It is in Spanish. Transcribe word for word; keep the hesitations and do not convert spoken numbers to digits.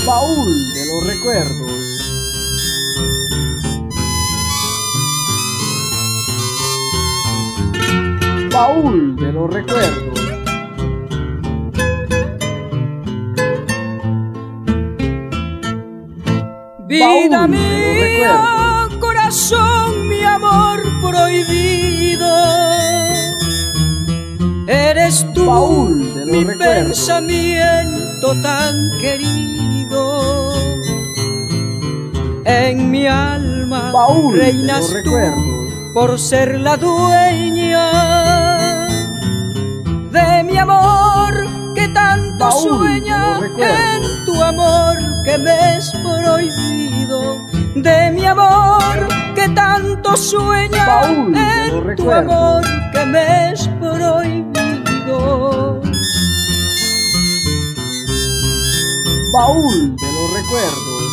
Baúl de los recuerdos. Baúl de los recuerdos. Vida mía, corazón, mi amor prohibido, eres tú, Baúl de los mi recuerdos. Pensamiento tan querido. En mi alma Baúl reinas de los tú recuerdos. por ser la dueña de mi amor que tanto Baúl sueña, de los recuerdos. en tu amor que me es prohibido, de mi amor que tanto sueña, Baúl de los en tu recuerdos. amor que me es prohibido. Baúl de los recuerdos.